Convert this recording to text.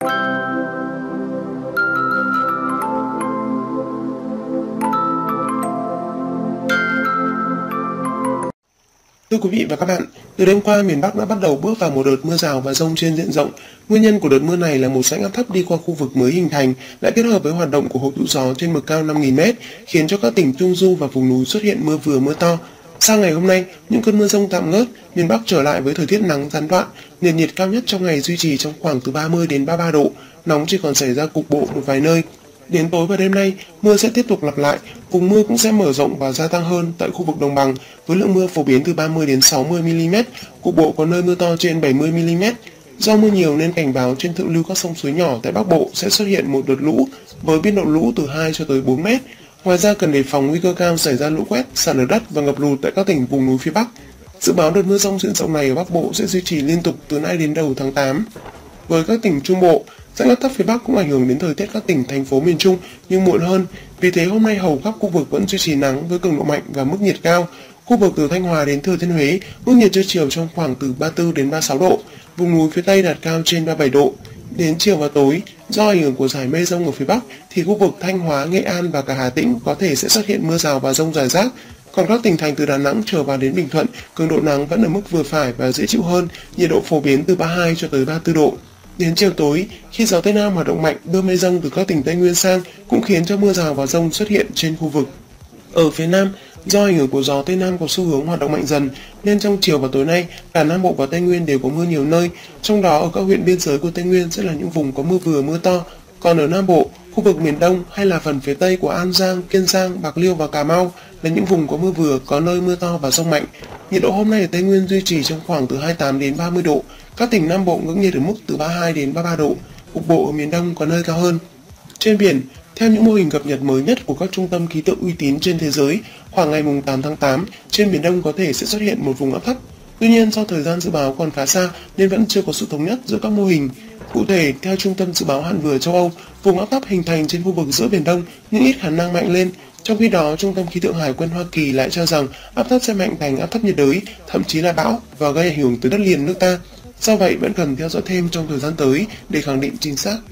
Thưa quý vị và các bạn, từ đêm qua miền Bắc đã bắt đầu bước vào một đợt mưa rào và dông trên diện rộng. Nguyên nhân của đợt mưa này là một rãnh áp thấp đi qua khu vực mới hình thành, lại kết hợp với hoạt động của hội tụ gió trên mực cao 5.000m, khiến cho các tỉnh Trung Du và vùng núi xuất hiện mưa vừa mưa to. Sang ngày hôm nay, những cơn mưa dông tạm ngớt, miền Bắc trở lại với thời tiết nắng gián đoạn, nền nhiệt cao nhất trong ngày duy trì trong khoảng từ 30 đến 33 độ, nóng chỉ còn xảy ra cục bộ một vài nơi. Đến tối và đêm nay, mưa sẽ tiếp tục lặp lại, vùng mưa cũng sẽ mở rộng và gia tăng hơn tại khu vực đồng bằng, với lượng mưa phổ biến từ 30 đến 60 mm, cục bộ có nơi mưa to trên 70 mm. Do mưa nhiều nên cảnh báo trên thượng lưu các sông suối nhỏ tại Bắc Bộ sẽ xuất hiện một đợt lũ với biên độ lũ từ 2 cho tới 4 mét. Ngoài ra cần đề phòng nguy cơ cao xảy ra lũ quét, sạt lở đất và ngập lụt tại các tỉnh vùng núi phía Bắc. Dự báo đợt mưa dông diện rộng này ở Bắc Bộ sẽ duy trì liên tục từ nay đến đầu tháng 8. Với các tỉnh Trung Bộ, rãnh áp thấp phía Bắc cũng ảnh hưởng đến thời tiết các tỉnh thành phố miền Trung nhưng muộn hơn. Vì thế hôm nay hầu khắp khu vực vẫn duy trì nắng với cường độ mạnh và mức nhiệt cao. Khu vực từ Thanh Hóa đến Thừa Thiên Huế, mức nhiệt trưa chiều trong khoảng từ 34 đến 36 độ, vùng núi phía Tây đạt cao trên 37 độ. Đến chiều và tối, do ảnh hưởng của dải mây rông ở phía Bắc thì khu vực Thanh Hóa, Nghệ An và cả Hà Tĩnh có thể sẽ xuất hiện mưa rào và dông rải rác. Còn các tỉnh thành từ Đà Nẵng trở vào đến Bình Thuận, cường độ nắng vẫn ở mức vừa phải và dễ chịu hơn, nhiệt độ phổ biến từ 32 cho tới 34 độ. Đến chiều tối, khi gió Tây Nam hoạt động mạnh đưa mây rông từ các tỉnh Tây Nguyên sang cũng khiến cho mưa rào và dông xuất hiện trên khu vực. Ở phía Nam, do ảnh hưởng của gió Tây Nam có xu hướng hoạt động mạnh dần nên trong chiều và tối nay, cả Nam Bộ và Tây Nguyên đều có mưa nhiều nơi, trong đó ở các huyện biên giới của Tây Nguyên sẽ là những vùng có mưa vừa mưa to. Còn ở Nam Bộ, khu vực miền Đông hay là phần phía Tây của An Giang, Kiên Giang, Bạc Liêu và Cà Mau là những vùng có mưa vừa, có nơi mưa to và dông mạnh. Nhiệt độ hôm nay ở Tây Nguyên duy trì trong khoảng từ 28 đến 30 độ. Các tỉnh Nam Bộ ngưỡng nhiệt ở mức từ 32 đến 33 độ, cục bộ ở miền Đông có nơi cao hơn. Trên biển, theo những mô hình cập nhật mới nhất của các trung tâm khí tượng uy tín trên thế giới, khoảng ngày 8 tháng 8, trên Biển Đông có thể sẽ xuất hiện một vùng áp thấp. Tuy nhiên, do thời gian dự báo còn khá xa nên vẫn chưa có sự thống nhất giữa các mô hình. Cụ thể, theo Trung tâm Dự báo Hạn vừa châu Âu, vùng áp thấp hình thành trên khu vực giữa Biển Đông nhưng ít khả năng mạnh lên. Trong khi đó, Trung tâm Khí tượng Hải quân Hoa Kỳ lại cho rằng áp thấp sẽ mạnh thành áp thấp nhiệt đới, thậm chí là bão và gây ảnh hưởng tới đất liền nước ta. Do vậy, vẫn cần theo dõi thêm trong thời gian tới để khẳng định chính xác.